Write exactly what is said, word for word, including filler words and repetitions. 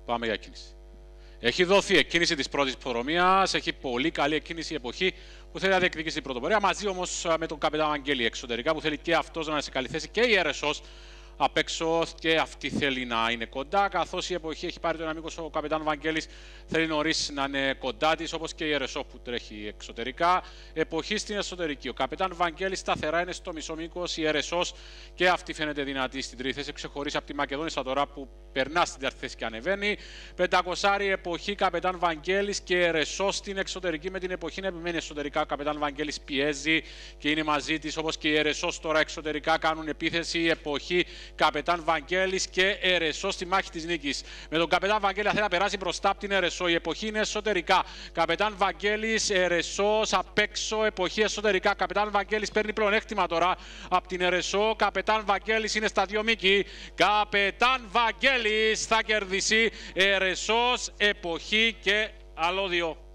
Πάμε για κίνηση. Έχει δοθεί εκκίνηση της πρώτης προδρομίας, έχει πολύ καλή εκκίνηση η εποχή που θέλει να διεκδικήσει την πρωτοπορία. Μαζί όμως με τον καπετάν Βαγγέλη εξωτερικά που θέλει και αυτός να είναι σε καλή θέση και η Ερεσός απ' έξω και αυτή θέλει να είναι κοντά. Καθώς η εποχή έχει πάρει το ένα μήκος, ο καπετάν Βαγγέλης θέλει νωρίς να είναι κοντά της, όπως και η Ερεσό που τρέχει εξωτερικά. Εποχή στην εσωτερική. Ο καπετάν Βαγγέλης σταθερά είναι στο μισό μήκος, η Ερεσός και αυτή φαίνεται δυνατή στην τρίτη θέση. Ξεχωρίσει από τη Μακεδόνισσα τώρα που περνά στην τέταρτη θέση και ανεβαίνει. πεντακόσια εποχή, καπετάν Βαγγέλης και Ερεσό στην εξωτερική με την εποχή να επιμένει εσωτερικά. Ο καπετάν Βαγγέλης πιέζει και είναι μαζί της, όπως και η Ερεσός τώρα εξωτερικά κάνουν επίθεση. Η εποχή, καπετάν Βαγγέλης και Ερεσό στη μάχη της νίκης. Με τον καπετάν Βαγγέλη θέλει να περάσει μπροστά από την Ερεσό. Η εποχή είναι εσωτερικά. Καπετάν Βαγγέλης, Ερεσός απ' έξω, εποχή εσωτερικά. Καπετάν Βαγγέλης παίρνει πλεονέκτημα τώρα από την Ερεσό. Καπετάν Βαγγέλης είναι στα δύο μήκη. Καπετάν Βαγγέλης θα κερδίσει. Ερεσός, εποχή και άλλο δύο.